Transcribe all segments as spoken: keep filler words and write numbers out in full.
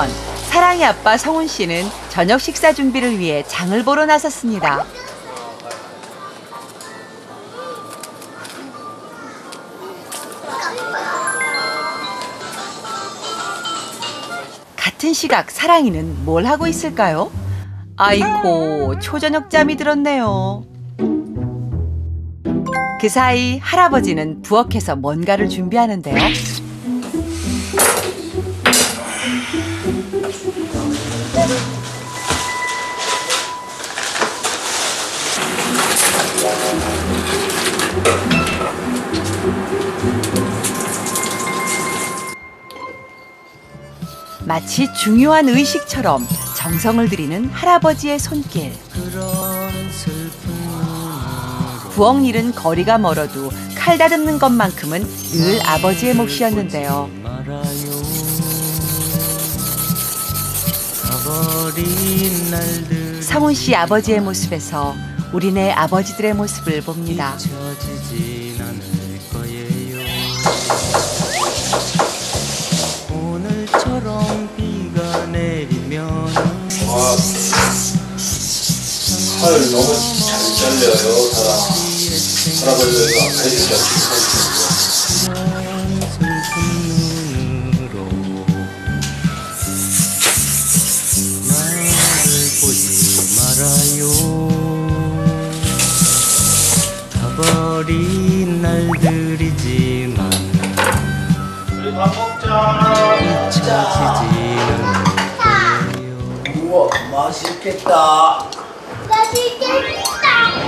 전, 사랑의 아빠 성훈 씨는 저녁 식사 준비를 위해 장을 보러 나섰습니다. 같은 시각 사랑이는 뭘 하고 있을까요? 아이고, 초저녁잠이 들었네요. 그 사이 할아버지는 부엌에서 뭔가를 준비하는데요. 마치 중요한 의식처럼 정성을 들이는 할아버지의 손길. 부엌 일은 거리가 멀어도 칼 다듬는 것만큼은 늘 아버지의 몫이었는데요. 성훈 씨 아버지의 모습에서 우리네 아버지들의 모습을 봅니다. 오늘처럼 비가 내리면 와, 칼 너무 잘 잘려요, 사람. 할아버지가 해주지 가버린 날들이지만 우리 밥 먹자. 잊혀지지는 않아요. 우와, 맛있겠다. 맛있겠다.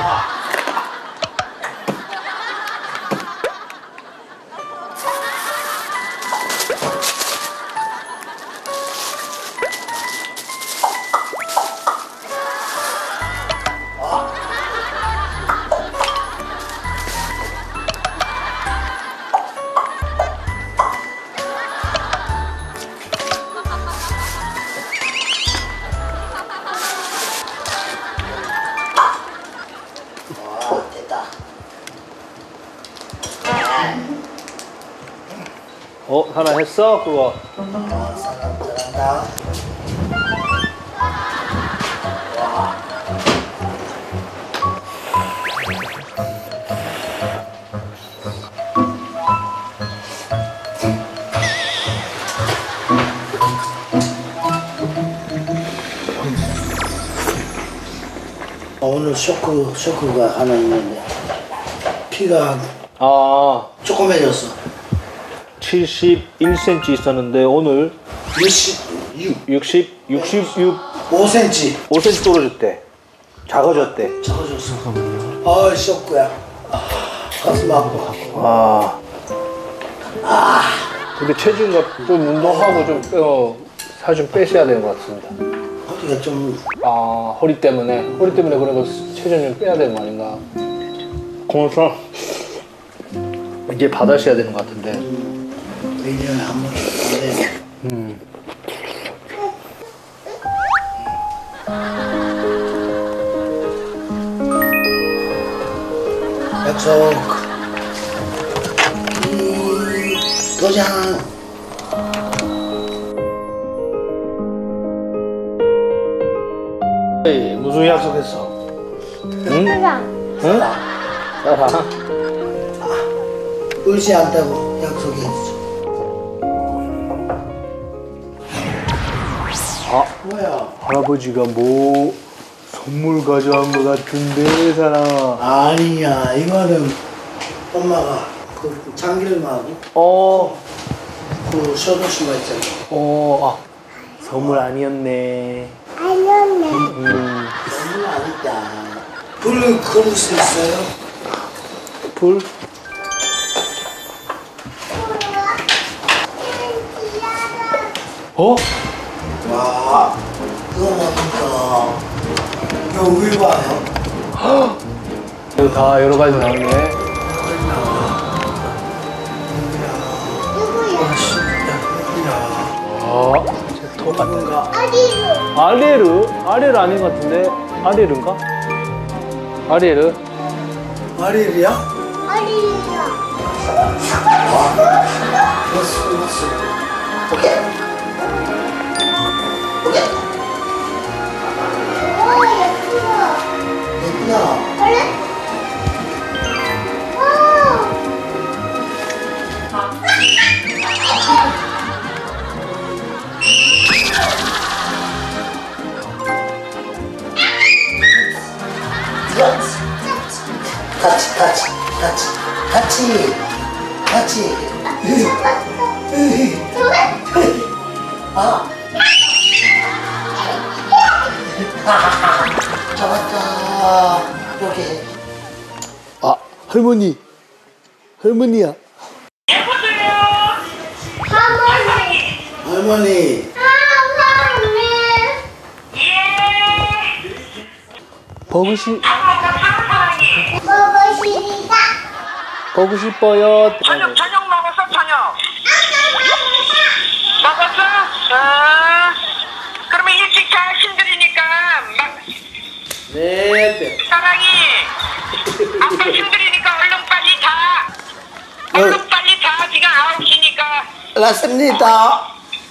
어, 하나 했어? 그거. 어, 사람 잘한다. 오늘 쇼크, 쇼크가 하나 있는데 키가 아, 조그매졌어. 칠십일 센티미터 있었는데 오늘 육십육, 육십, 육십육, 오 센티미터 오 센티미터 떨어졌대. 작아졌대. 작아졌어. 아, 쇼크야. 아, 가슴 아파. 아. 아. 근데 체중과 좀 운동하고 좀 어, 살 좀 빼셔야 되는 것 같습니다. 허리가 좀 아, 허리 때문에 허리 때문에 그런 거 체중 좀 빼야 되는 거 아닌가? 그래서 이제 받으셔야 되는 것 같은데. 일 년에 한 번씩 안 돼. 음. 약속. 이, 도장. 에이, 무슨 약속했어? 응? 응? 사랑. 의지한다고 약속했어. 아, 뭐야? 할아버지가 뭐 선물 가져온 것 같은데, 사랑아. 아니야, 이거는 엄마가 그 참기름하고 어, 그 쇼도시마 있잖아. 어, 아, 선물 아니었네. 아니었네. 음, 너무 아니다. 불을 걸을 수 있어요? 불? 어? 와, 그거 보니까 이거 우유 봐요. 이거 다 여러 가지 나오네. 아, 제 토마토. 어디로? 아리에르? 아리에르 아닌 것 같은데? 아리에르인가? 아리에르? 아리엘이야? 어디로? 됐어, 됐어. 오케이. 같이 같이 아 잡았다. 이렇게. 아 할머니 할머니야. 할머니. 보고 싶 먹고 싶다. 보고 싶어요. 저녁 저녁 먹었어 저녁 먹었어? 어 그러면 일찍 자 힘들으니까 막 네. 사랑이 아빠 힘들으니까 얼른 빨리 자 얼른 빨리 자 지금 아홉 시니까 알았습니다.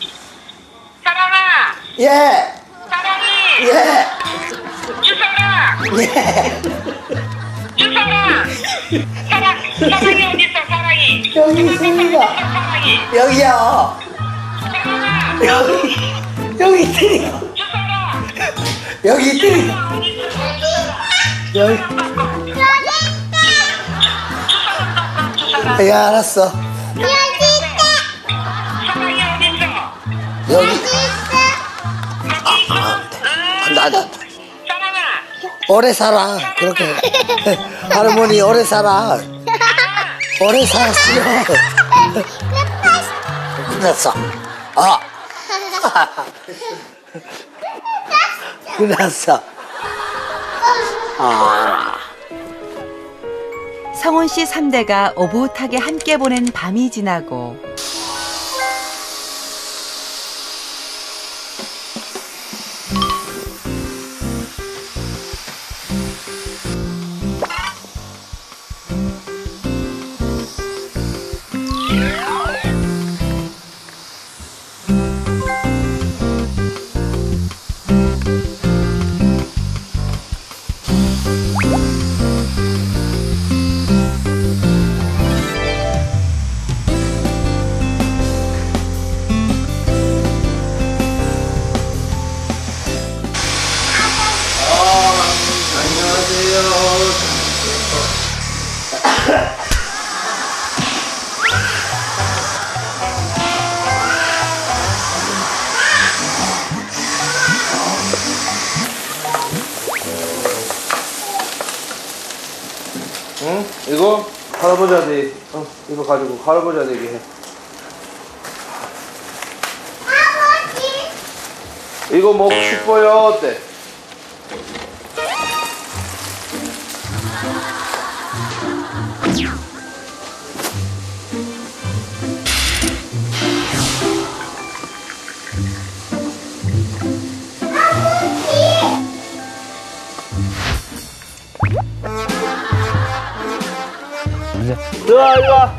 사랑아 예. 사랑이 예. 주사라 예. 주사라 사랑 사랑이 어디 있어 사랑이 여기 있습니다. 사랑이 여기요. 사랑아 여기 여기 있으니까. 주사라 여기 있으니까. 어디 있어 여기. 주사라 예 알았어. 사랑이 어디 있어 여기. 여기 있어 응 나, 나, 사랑아 오래 살아. 그렇게. 할머니 오래 살아. 오래 살았어요. 끝났어. 아. 끝났어. 아. 성훈 씨 삼 대가 오붓하게 함께 보낸 밤이 지나고 응? 이거 할아버지한테 어, 이거 가지고 할아버지한테 얘기해. 이거 먹고 싶어요 어때? 이리 와 이리 와.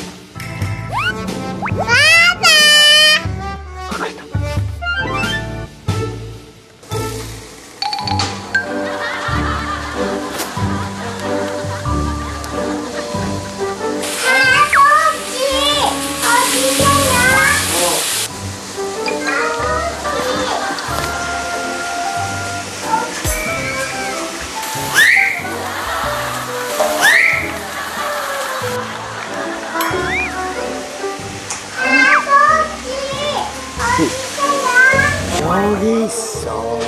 여기 있어.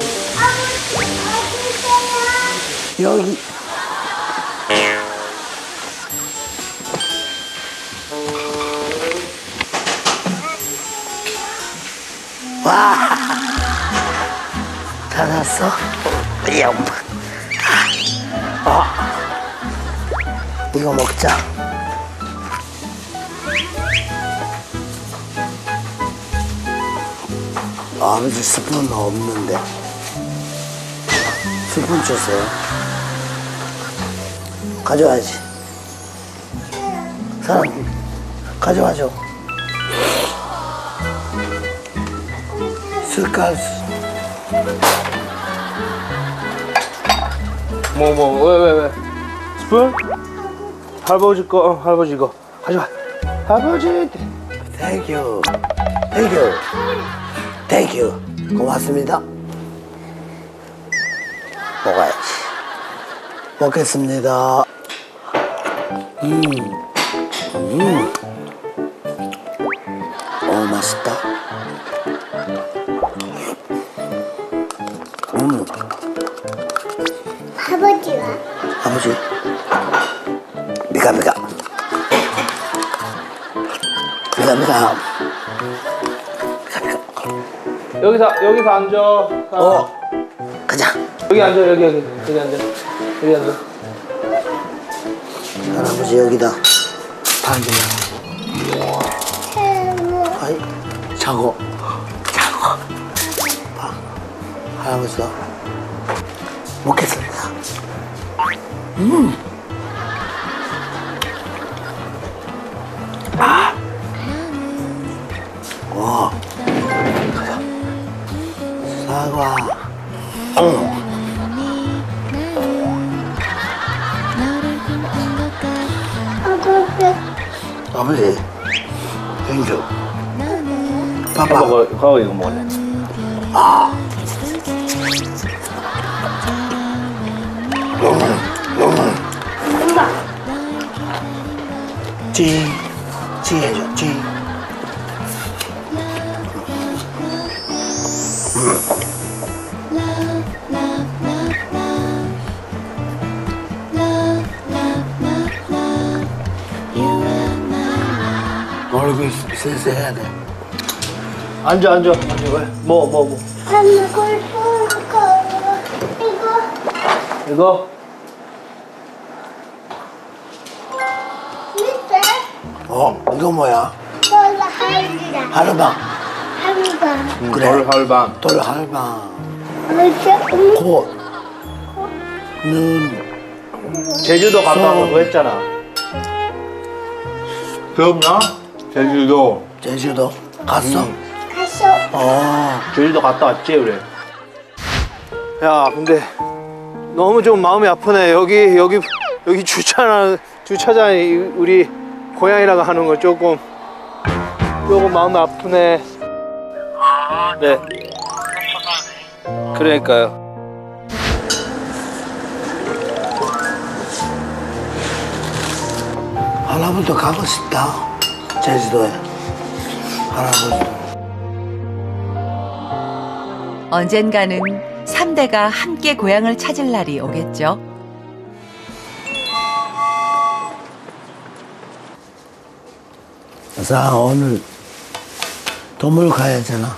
여기. 와. 찾았어? 야. 아. 이거 먹자. 아버지 스푼 없는데. 스푼 주세요. 가져와야지. 사람 가져와줘. 숟갈. 뭐 뭐 왜 왜 왜? 스푼? 할아버지 거 어, 할아버지 이거 가져와. 할아버지. 땡큐. 땡큐. 땡큐. 고맙습니다. 먹어야지. 먹겠습니다. 음. 음. 어, 맛있다. 음. 아버지가 아버지. 미가, 미가. 미가, 미가. 여기서 여기서 앉아. 어. 가자. 여기 앉아 여기 여기 여기 앉아 여기 앉아. 할아버지 여기다. 반지야. 아이, 자고. 자고. 봐. 할아버지가 먹겠습니다. 음. 아. 와. 가자. 사과. 응. 아버지, 행주. 봐봐. 먹어, 가고 이거 먹을래. 아. 음, 음. 찌, 찌 해줘, 찌. 음. 얼굴 세세해야 돼. 앉아 앉아 앉아 왜? 뭐 뭐 뭐. 엄마 골프 이거 이거? 밑에 어, 이거 뭐야? 돌 할기다 하르방. 할기다 그래. 돌할방. 돌 하르방. 밑에 코. 눈. 제주도 갔다 소. 오고 했잖아. 기억나? 제주도. 제주도 갔어? 가서 어. 제주도 갔다 왔지 우리. 야 근데 너무 좀 마음이 아프네. 여기 여기 여기 주차나 주차장이 우리 고향이라고 하는 거 조금 조금 마음이 아프네. 네. 그러니까요. 할아버지도 가고 싶다. 제주도에. 할아버지. 언젠가는 삼 대가 함께 고향을 찾을 날이 오겠죠. 자, 오늘 도물 가야잖아.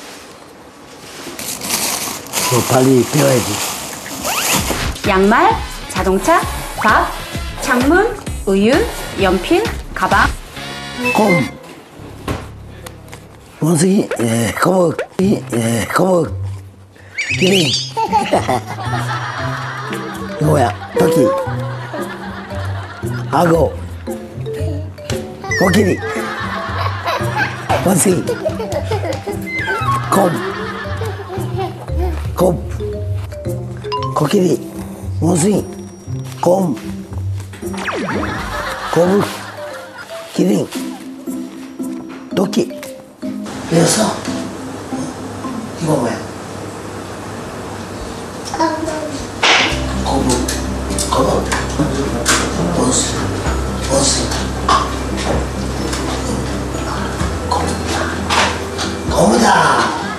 뭐 빨리 배워야지. 양말, 자동차, 밥, 창문, 우유, 연필, 가방. 곰. 원숭이, 예, 거북, 예, 거북. 기린. 이거 뭐야? 토끼. 악어. 코끼리. 원숭이. 곰. 곰. 코끼리. 원숭이. 곰. 거북. 기린. 토끼. 그래서 이거 뭐야? 거북. 거북. 버스. 버스. 거북이다.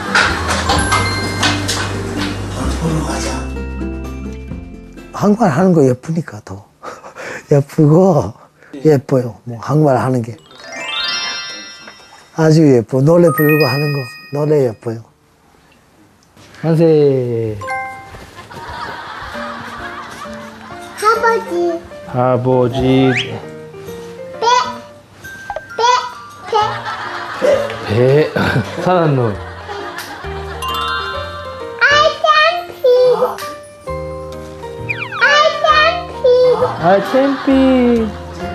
보러 가자. 한국말 하는 거 예쁘니까 더 예쁘고 예뻐요. 뭐 한국말 하는 게 아주 예뻐. 노래 부르고 하는 거 노래 예뻐요. 만세. 아버지 아버지 배 사는 놈. 아 챔피.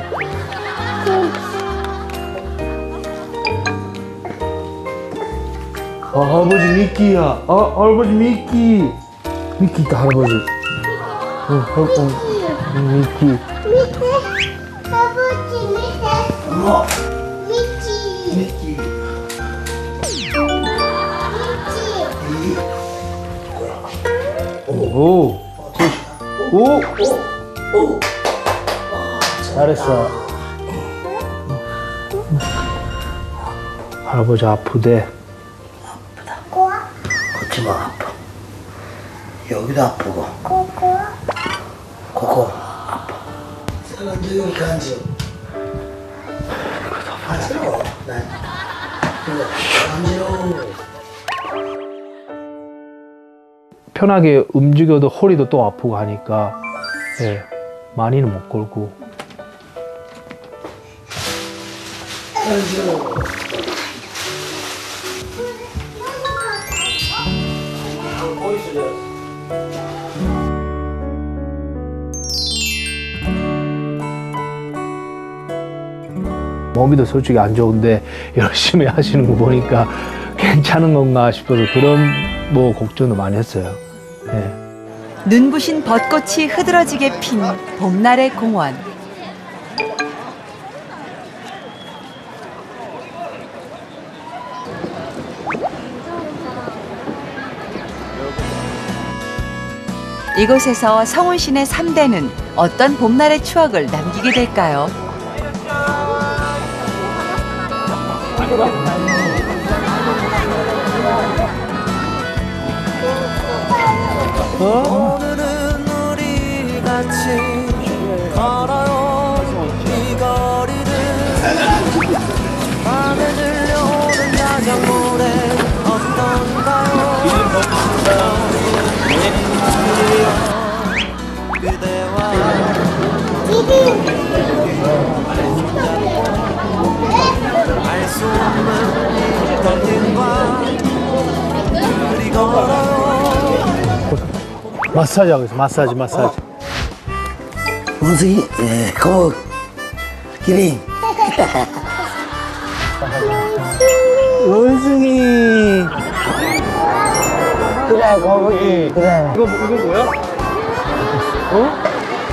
아, 할아버지 미끼야. 아, 할아버지 미끼. 미끼 있다, 할아버지. 어, 할아버지. 미끼. 밑에 아버지 밑에 뭐? 미치 미끼. 오. 오. 오. 오. 잘했어. 할아버지 아프대. 걷지마 아파. 여기도 아프고. 고고. 코코 아파. 사람도 이렇게 앉아. 앉으러. 난 이거 앉으러. 편하게 움직여도 허리도 또 아프고 하니까 예, 많이는 못 걸고. 앉으러. 몸이도 솔직히 안 좋은데 열심히 하시는 거 보니까 괜찮은 건가 싶어서 그런 뭐 걱정도 많이 했어요. 예. 눈부신 벚꽃이 흐드러지게 핀 봄날의 공원. 이곳에서 성훈 씨네 삼 대는 어떤 봄날의 추억을 남기게 될까요? 오늘은 우리 같이 걸어요 이 거리를 밤에 들려오는 야경 노래 어떤가요 그대와 알 수 없는 떨림과 우리 걸어요. 마사지 하고 있어. 마사지 마사지. 원숭이, 예, 거북, 기린. 원숭이. 그래, 거북이. 그래. 이거 이거 뭐야? 어?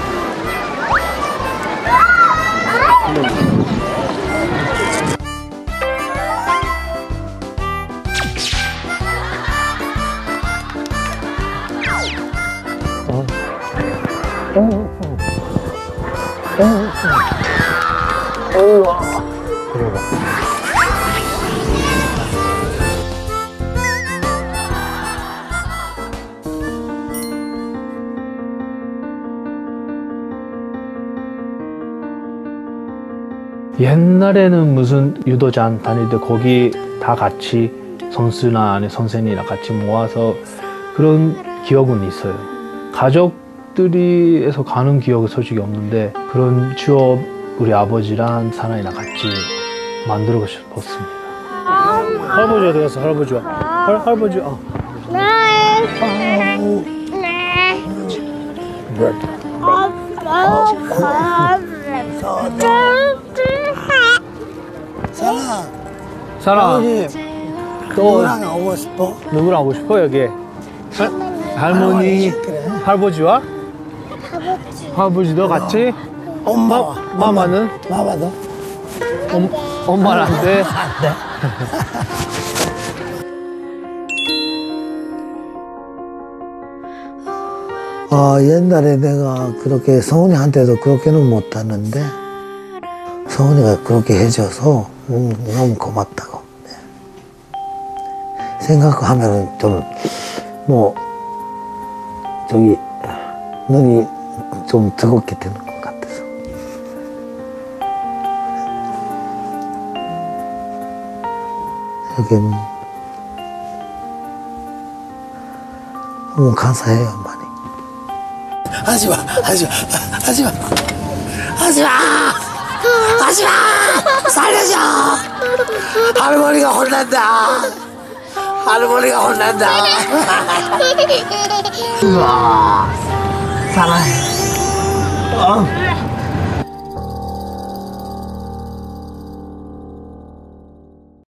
옛날에는 무슨 유도장 다닐 때 거기 다 같이 선수나 아니 선생이랑 같이 모아서 그런 기억은 있어요. 가족들이에서 가는 기억은 솔직히 없는데 그런 추억 우리 아버지랑 사나이랑 같이 만들고 싶었습니다. 할아버지 어디 갔어? 할아버지와 할, 할아버지 어. 사랑. 사랑 또 누구랑 오고 싶어? 누구랑 오고 싶어 여기? 할, 할머니 그래. 할아버지와? 할아버지도 같이? 엄마와. 마마는? 마마도? 엄, 엄마는 안 돼? 안 돼. 아, 옛날에 내가 그렇게 성훈이한테도 그렇게는 못하는데 성훈이가 그렇게 해줘서 음, 너무 고맙다고. 네. 생각하면은 좀 뭐 저기 눈이 좀 뜨겁게 되는 것 같아서. 여기 너무 감사해요 많이. 하지마, 하지마, 하지마, 하지마, 하지마, 살려줘. 할머니가 혼난다. 할머니가 혼난다. 우와, 사랑해. 어.